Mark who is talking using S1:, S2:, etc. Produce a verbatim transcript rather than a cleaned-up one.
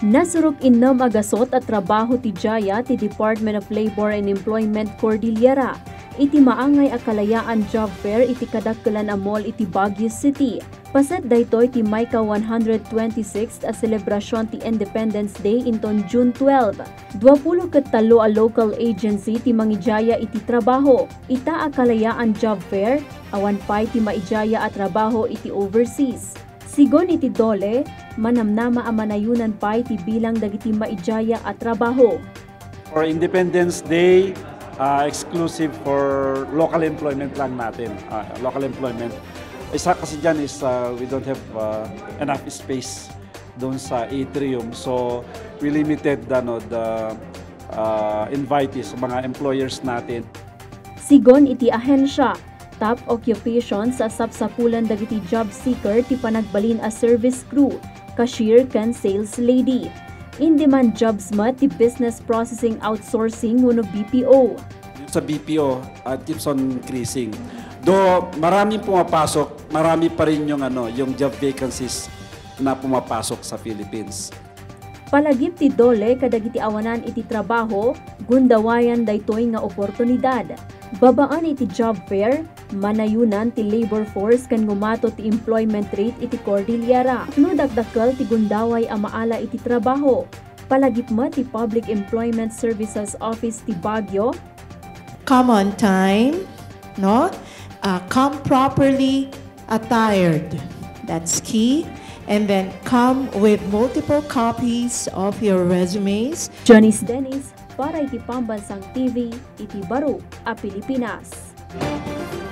S1: Nasurok innom agasot at trabaho ti Jaya ti Department of Labor and Employment Cordillera. Iti maangay a Kalayaan Job Fair iti kadakkelan a mall iti Baguio City. Paset daytoy ti mayka one hundred twenty-sixth a selebrasyon ti Independence Day inton June twelve. Dwapulo ket talo a local agency ti mangijaya iti trabaho. Ita a Kalayaan Job Fair, awan pay ti maijaya a trabaho iti overseas. Sigon iti DOLE, manamnama a manayunan pay ti bilang dagiti maijaya at trabaho.
S2: For Independence Day, uh, exclusive for local employment lang natin. Uh, local employment. Isa kasi dyan is uh, we don't have uh, enough space doon sa atrium. So we limited the, no, the uh, invitees, mga employers natin.
S1: Sigon iti ahensya, top occupation sa sapsapulan dagiti job seeker ti panagbalin a service crew, cashier ken sales lady. In-demand jobs mat ti business processing outsourcing wenno B P O.
S2: Sa B P O, uh, keeps on increasing. Do maraming pumapasok, marami pa rin yung ano, yung job vacancies na pumapasok sa Philippines.
S1: Palagip ti DOLE kadagiti awanan iti trabaho, gundawayan daytoy nga oportunidad. Babaan iti job fair, manayunan ti labor force kan ngumato ti employment rate iti Cordillera. No dagdakkel ti gundaway a maala iti trabaho. Palagip ma ti Public Employment Services Office ti Baguio.
S3: Come on time, no? Uh, come properly attired. That's key. And then come with multiple copies of your resumes.
S1: Janice Dennis, para iti Pambansang T V, iti Baro, a Pilipinas.